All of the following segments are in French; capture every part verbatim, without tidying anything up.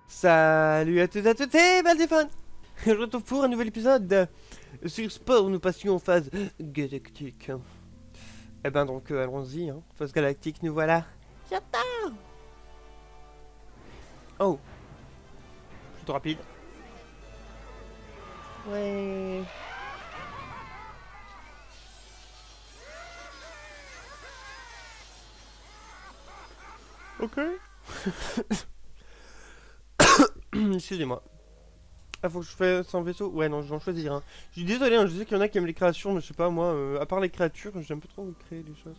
Salut à tous et à toutes, et Baldephone. Je vous retrouve pour un nouvel épisode de sur Sport, nous passions en phase galactique. Et ben donc, euh, allons-y, hein. Phase galactique, nous voilà. Yatta. Oh, je suis trop rapide. Ouais. Ok. Excusez-moi. Ah, faut que je fasse un vaisseau. Ouais, non, je vais en choisir un. Je suis désolé, hein, je sais qu'il y en a qui aiment les créations, mais je sais pas, moi, euh, à part les créatures, j'aime pas trop créer des choses.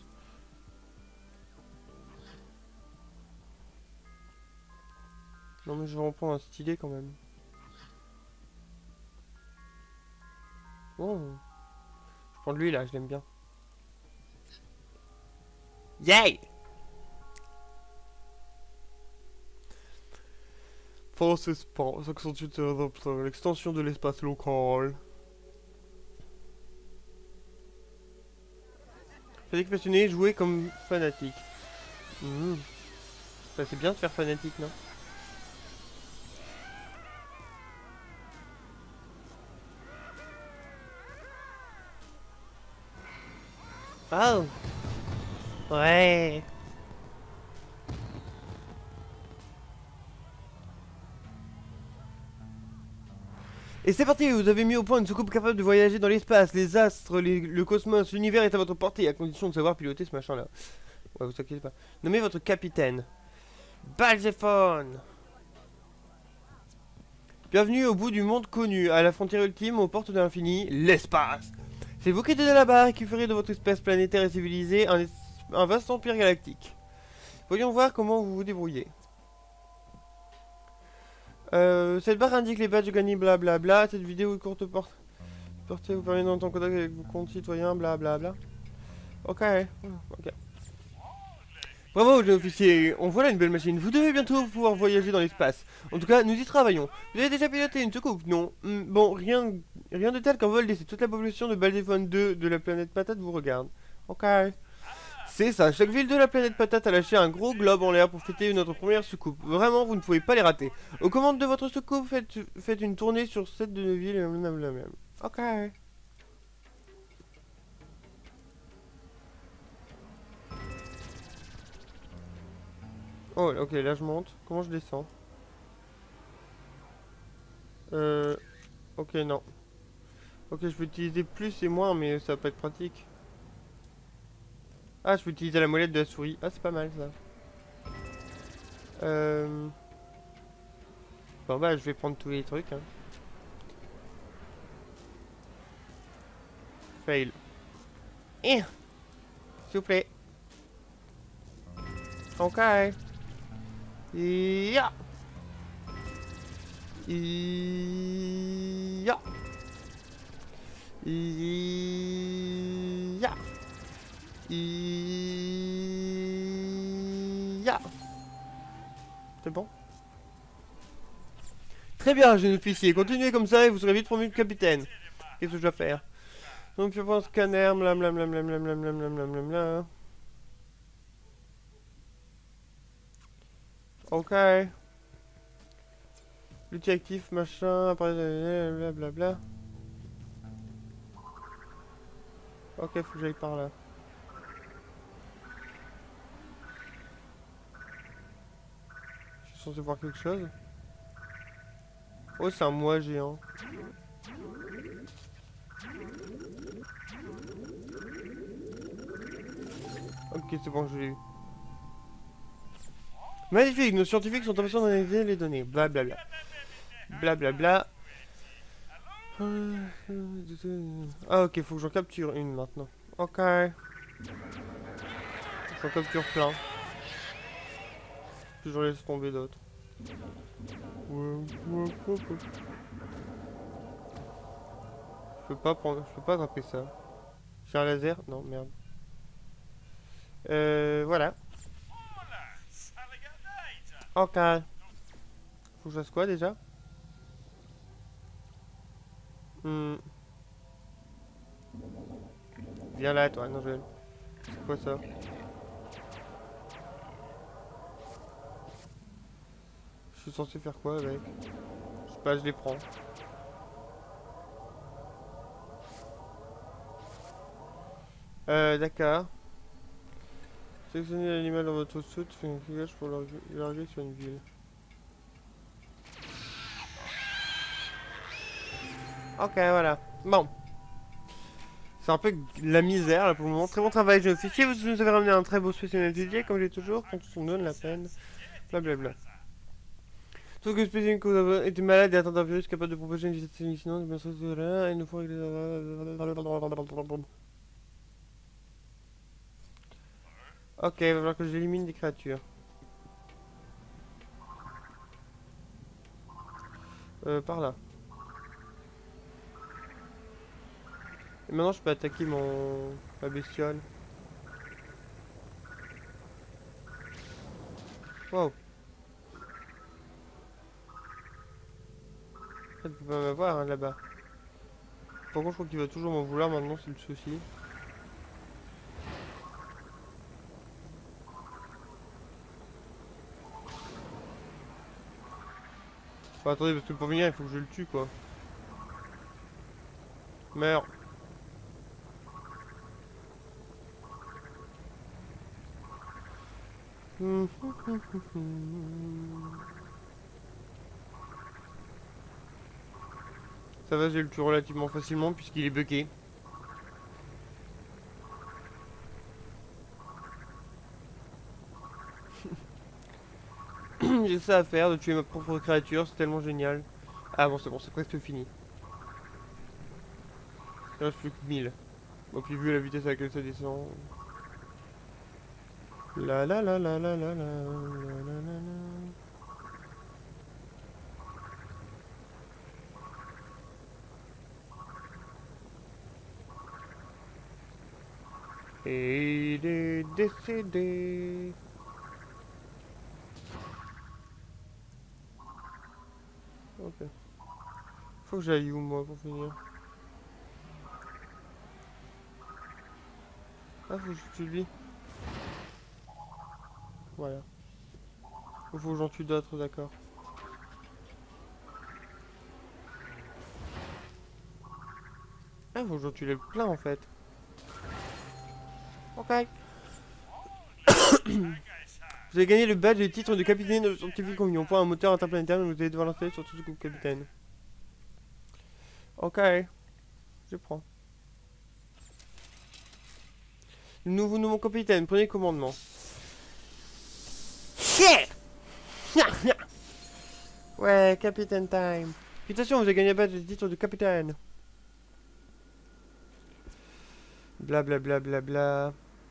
Non, mais je vais en prendre un stylé quand même. Oh. Je prends de lui là, je l'aime bien. Yay! Force Espace, accentue l'extension de l'espace local. Fanatique passionné, jouer comme fanatique. Mmh. Bah, c'est bien de faire fanatique, non? Oh! Ouais! Et c'est parti, vous avez mis au point une soucoupe capable de voyager dans l'espace, les astres, les- le cosmos, l'univers est à votre portée, à condition de savoir piloter ce machin là. Ouais, vous inquiétez pas. Nommez votre capitaine. Balzephone! Bienvenue au bout du monde connu, à la frontière ultime, aux portes de l'infini, l'espace. C'est vous qui êtes la barre et qui ferez de votre espèce planétaire et civilisée un, es- un vaste empire galactique. Voyons voir comment vous vous débrouillez. Euh, cette barre indique les badges gagnés, blablabla. Cette vidéo est courte porte. Portée vous permet d'entrer en contact avec vos concitoyens, blablabla. Ok, ok. Bravo, jeune officier, on voit là une belle machine. Vous devez bientôt pouvoir voyager dans l'espace. En tout cas, nous y travaillons. Vous avez déjà piloté une soucoupe? Non. Hmm, bon, rien, rien de tel qu'un vol d'essai. Toute la population de Baldephone deux de la planète Patate vous regarde. Ok. C'est ça, chaque ville de la planète Patate a lâché un gros globe en l'air pour fêter notre première soucoupe. Vraiment, vous ne pouvez pas les rater. Aux commandes de votre soucoupe, faites, faites une tournée sur sept de nos villes. Blablabla. Ok. Oh, ok, là je monte. Comment je descends? Euh... Ok, non. Ok, je peux utiliser plus et moins, mais ça va pas être pratique. Ah, je peux utiliser la molette de la souris. Ah, c'est pas mal ça. Euh... Bon bah, je vais prendre tous les trucs. Hein. Fail. Eh, s'il vous plaît. Ok. Ya. Ya. Ya. Ya. C'est bon? Très bien, jeune officier. Continuez comme ça et vous serez vite promu de capitaine. Qu'est-ce que je dois faire? Donc je prends un scanner, blablabla. Ok. L'outil actif, machin, après blablabla. Ok, faut que j'aille par là. Je suis censé voir quelque chose. Oh, c'est un moi géant. Ok, c'est bon, je l'ai eu. Magnifique, nos scientifiques sont impatients d'analyser les données. Blablabla. Blablabla. Ah, ok, faut que j'en capture une maintenant. Ok. J'en capture plein. Puis j'en laisse tomber d'autres. Je peux pas prendre. Je peux pas attraper ça. J'ai un laser? Non, merde. Euh, voilà. Ok. Faut que je fasse quoi déjà? Hmm. Viens là, toi, non, je... C'est quoi ça? suis censé faire quoi avec? Je sais pas, je les prends. Euh, d'accord. Sélectionnez l'animal dans votre soute, faites un clivage pour le larguer sur une ville. Ok, voilà. Bon. C'est un peu la misère là pour le moment. Très bon travail, jeune officier. Vous nous avez ramené un très beau spécimen D J, comme j'ai toujours, quand on donne la peine. Blablabla. Sauf que le spécimen que vous avez été malade et atteint d'un virus capable de propager une vitesse hallucinante, bien sûr, et il nous faut régler. Ok, il va falloir que j'élimine des créatures. Euh, par là. Et maintenant je peux attaquer mon... ma bestiole. Wow. Il peut pas m'avoir hein, là-bas. Par contre je crois qu'il va toujours m'en vouloir maintenant, c'est le souci. Enfin, attendez, parce que pour venir il faut que je le tue quoi. Meurs. Ça va, j'ai le tue relativement facilement puisqu'il est bucké. J'ai ça à faire, de tuer ma propre créature, c'est tellement génial. Ah bon, c'est bon, c'est presque fini. Il reste plus que mille. Bon, puis vu la vitesse à laquelle ça descend... La la la la la la la la la la. Et il est décédé. Ok. Faut que j'aille où moi pour finir? Ah, faut que je tue lui. Voilà. Ou faut que j'en tue d'autres, d'accord. Ah, faut que j'en tue les plein en fait. Ok. Vous avez gagné le badge et le titre de capitaine de scientifique en point un moteur interplanétaire, mais vous allez devoir l'installer sur tout le capitaine. Ok. Je prends. Nouveau nouveau capitaine, prenez commandement. Ouais, capitaine time. Félicitations, vous avez gagné le badge et le titre de capitaine. Bla bla bla bla bla.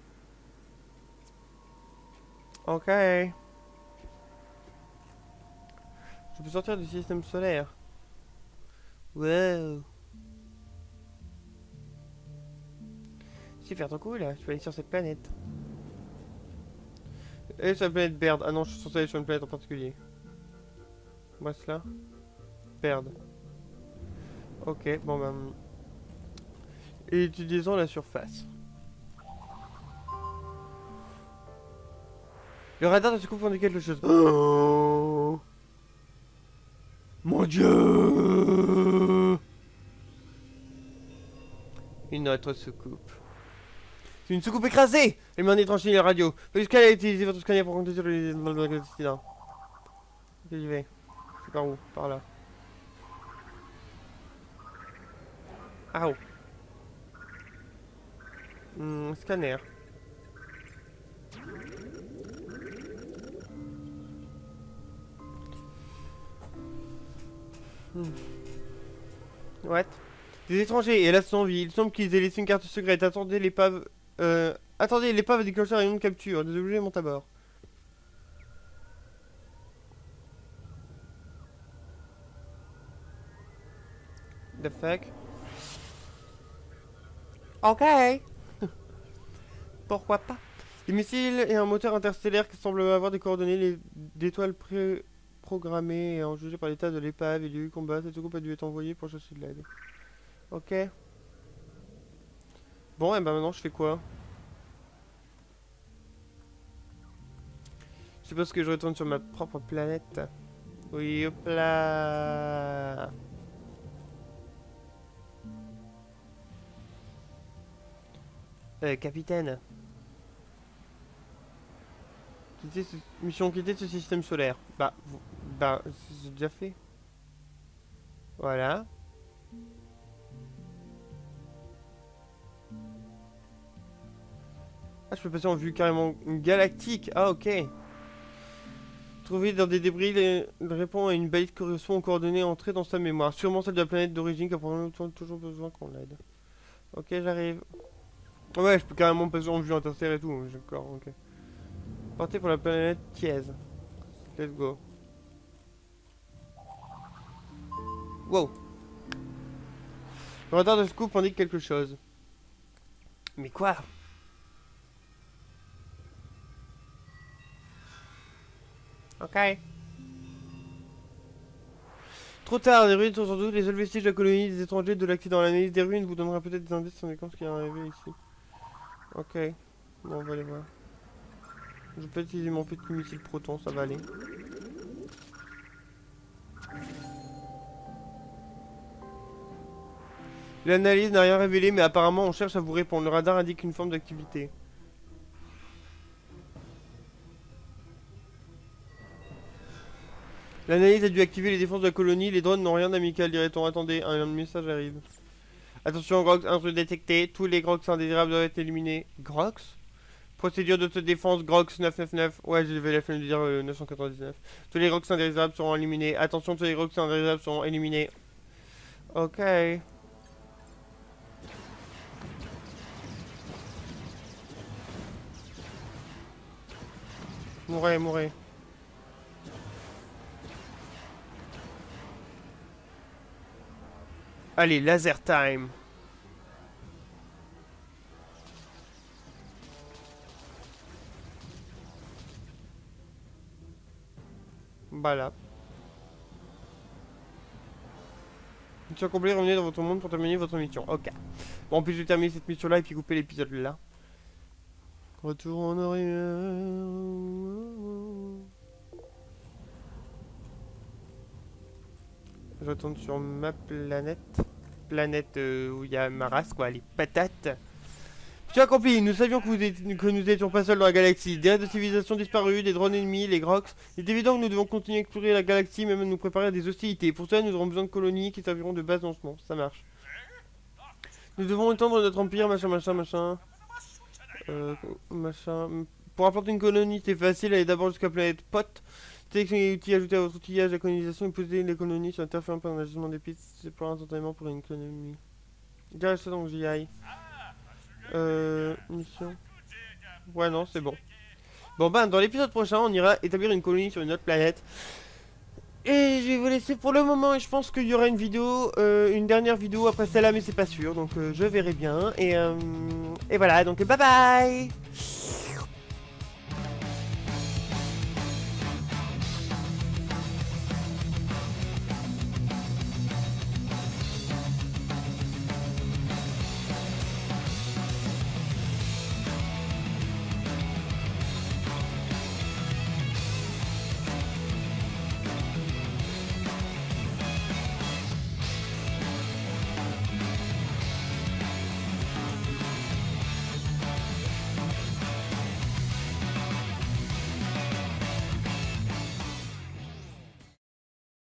Ok. Je peux sortir du système solaire. Wow. Super trop cool, je peux aller sur cette planète. Et sur la planète Baird. Ah non, je suis censé aller sur une planète en particulier. Moi cela. Baird. Ok, bon ben... Et utilisons la surface. Le radar de ce coup indique quelque chose. Oh mon dieu! Une autre soucoupe. C'est une soucoupe écrasée! Elle m'a détranché la radio. Jusqu'à elle a utilisé votre scanner pour compter sur les incidents. Ok, j'y vais. C'est par où? Par là. Ah oh. Hmm, scanner. Hmm. What? Des étrangers, et là sans vie. Il semble qu'ils aient laissé une carte secrète. Attendez l'épave. Euh. Attendez, l'épave a déclenché un rayon de capture. Des objets montent à bord. The fuck? Ok. Pourquoi pas? Des missiles et un moteur interstellaire qui semblent avoir des coordonnées d'étoiles pré-programmées et en jugé par l'état de l'épave et du combat. Cette groupe a dû être envoyé pour chercher de l'aide. Ok. Bon, et ben maintenant je fais quoi? Je suppose que je retourne sur ma propre planète. Oui, hop là. Euh, capitaine. Quitter ce... Mission quitter ce système solaire. Bah, vous... bah, j'ai déjà fait. Voilà. Ah, je peux passer en vue carrément galactique. Ah, ok. Trouver dans des débris, les... répond à une bête qui correspond aux coordonnées entrées dans sa mémoire. Sûrement celle de la planète d'origine qui a probablement toujours besoin qu'on l'aide. Ok, j'arrive. Ouais, je peux carrément passer en vue interstellaire et tout. D'accord, ok. Partez pour la planète Thièse. Let's go. Wow. Le radar de scoop indique quelque chose. Mais quoi? Ok. Trop tard, les ruines sont sans doute les seuls vestiges de la colonie des étrangers de l'accident. L'analyse des ruines vous donnera peut-être des indices sur les ce qui est arrivé ici. Ok. Bon, on va aller voir. Je peux utiliser mon petit missile proton, ça va aller. L'analyse n'a rien révélé, mais apparemment on cherche à vous répondre. Le radar indique une forme d'activité. L'analyse a dû activer les défenses de la colonie. Les drones n'ont rien d'amical, dirait-on. Attendez, un message arrive. Attention, Grox, intrus détecté. Tous les Grox indésirables doivent être éliminés. Grox? Procédure d'autodéfense Grox neuf cent quatre-vingt-dix-neuf. Ouais, j'avais la flemme de dire euh, neuf cent quatre-vingt-dix-neuf. Tous les Grox indésirables seront éliminés. Attention, tous les Grox indésirables seront éliminés. Ok. Mourez, mourez. Allez, laser time. Voilà. Mission accomplie, revenez dans votre monde pour terminer votre mission. Ok. Bon, puis je vais terminer cette mission là et puis couper l'épisode là. Retour en arrière. Je retourne sur ma planète. Planète euh, où il y a ma race, quoi, les patates. Mission accomplie, nous savions que, vous étiez, que nous n'étions pas seuls dans la galaxie. Des restes de civilisation disparus, des drones ennemis, les Grox. Il est évident que nous devons continuer à explorer la galaxie, mais même nous préparer à des hostilités. Pour cela, nous aurons besoin de colonies qui serviront de base lancement. Ça marche. Nous devons étendre notre empire, machin, machin, machin. Euh, machin. Pour implanter une colonie, c'est facile. Allez d'abord jusqu'à la planète Pot. Sélectionnez les outils ajoutés à votre outillage de colonisation et posez les colonies sur l'interférence par l'ajustement des pistes. C'est pour instantanément pour une économie. Déjà, ça donc j'y aille. Euh. Mission. Ouais, non, c'est bon. Bon, ben, dans l'épisode prochain, on ira établir une colonie sur une autre planète. Et je vais vous laisser pour le moment. Et je pense qu'il y aura une vidéo, euh, une dernière vidéo après celle-là, mais c'est pas sûr. Donc, euh, je verrai bien. Et, euh, et voilà, donc bye bye!